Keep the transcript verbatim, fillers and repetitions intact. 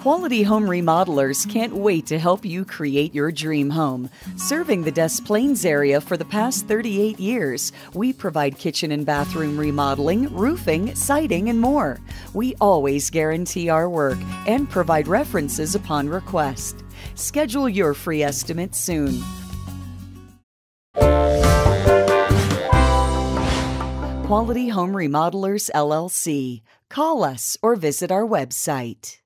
Quality Home Remodelers can't wait to help you create your dream home. Serving the Des Plaines area for the past thirty-eight years, we provide kitchen and bathroom remodeling, roofing, siding, and more. We always guarantee our work and provide references upon request. Schedule your free estimate soon. Quality Home Remodelers L L C. Call us or visit our website.